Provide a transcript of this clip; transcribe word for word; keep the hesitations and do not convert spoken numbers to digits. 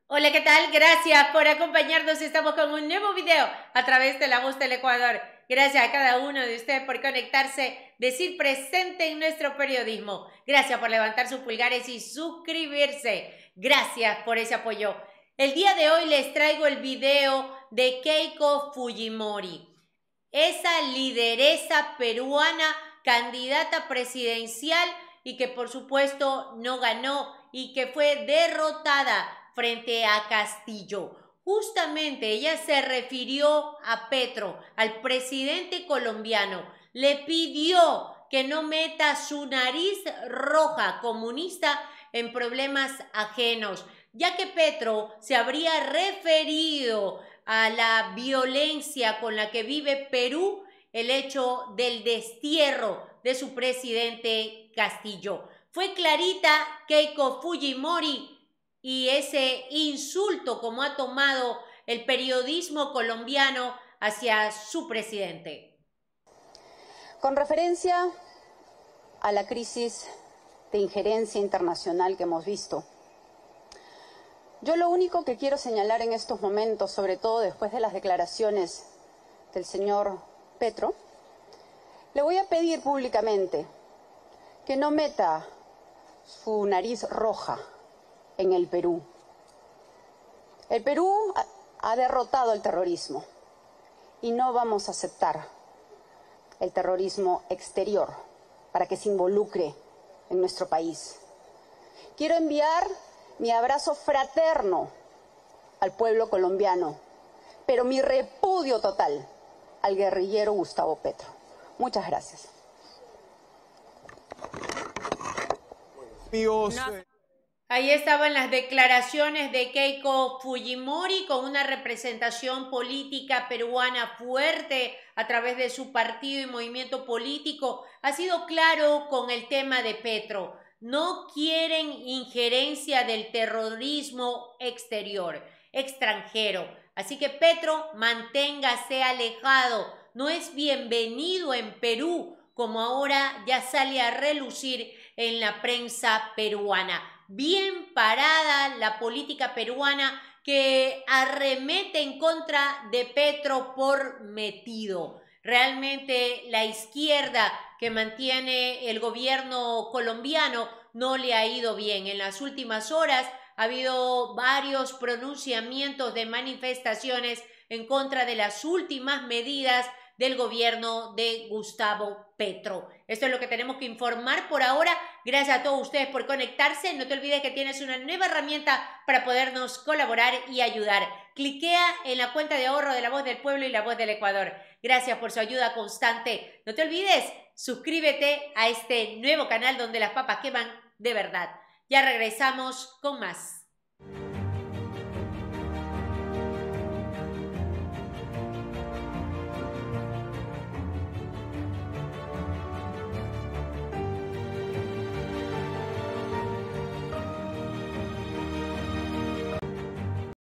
Hola, ¿qué tal? Gracias por acompañarnos. Estamos con un nuevo video a través de La Voz del Ecuador. Gracias a cada uno de ustedes por conectarse, decir presente en nuestro periodismo. Gracias por levantar sus pulgares y suscribirse. Gracias por ese apoyo. El día de hoy les traigo el video de Keiko Fujimori, esa lideresa peruana, candidata presidencial y que por supuesto no ganó y que fue derrotada frente a Castillo. Justamente ella se refirió a Petro, al presidente colombiano, le pidió que no meta su nariz roja comunista en problemas ajenos, ya que Petro se habría referido a la violencia con la que vive Perú, el hecho del destierro de su presidente Castillo. Fue clarita Keiko Fujimori y ese insulto como ha tomado el periodismo colombiano hacia su presidente. Con referencia a la crisis de injerencia internacional que hemos visto, yo lo único que quiero señalar en estos momentos, sobre todo después de las declaraciones del señor Petro, le voy a pedir públicamente que no meta su nariz roja en el Perú. El Perú ha derrotado el terrorismo y no vamos a aceptar el terrorismo exterior para que se involucre en nuestro país. Quiero enviar mi abrazo fraterno al pueblo colombiano, pero mi repudio total al guerrillero Gustavo Petro. Muchas gracias. No. Ahí estaban las declaraciones de Keiko Fujimori con una representación política peruana fuerte a través de su partido y movimiento político. Ha sido claro con el tema de Petro. No quieren injerencia del terrorismo exterior, extranjero. Así que Petro, manténgase alejado. No es bienvenido en Perú, como ahora ya sale a relucir en la prensa peruana. Bien parada la política peruana que arremete en contra de Petro por metido. Realmente la izquierda que mantiene el gobierno colombiano no le ha ido bien. En las últimas horas ha habido varios pronunciamientos de manifestaciones en contra de las últimas medidas del gobierno de Gustavo Petro. Esto es lo que tenemos que informar por ahora. Gracias a todos ustedes por conectarse. No te olvides que tienes una nueva herramienta para podernos colaborar y ayudar. Cliquea en la cuenta de ahorro de La Voz del Pueblo y La Voz del Ecuador. Gracias por su ayuda constante. No te olvides, suscríbete a este nuevo canal donde las papas queman de verdad. Ya regresamos con más.